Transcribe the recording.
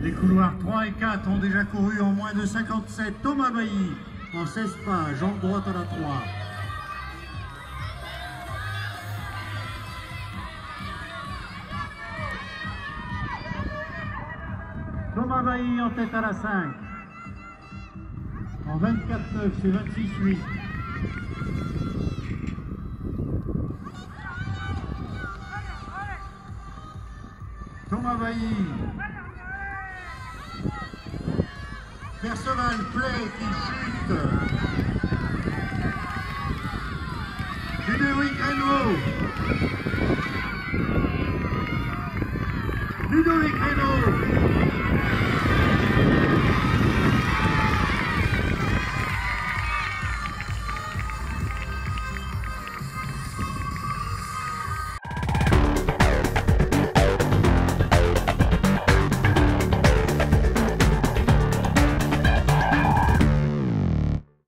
Les couloirs 3 et 4 ont déjà couru en moins de 57. Thomas Bailly en 16 pas, jambe droite à la 3. Thomas Bailly en tête à la 5. En 24-9, c'est 26-8. Thomas Bailly. Perceval Play qui chute. Ludovic Renneau.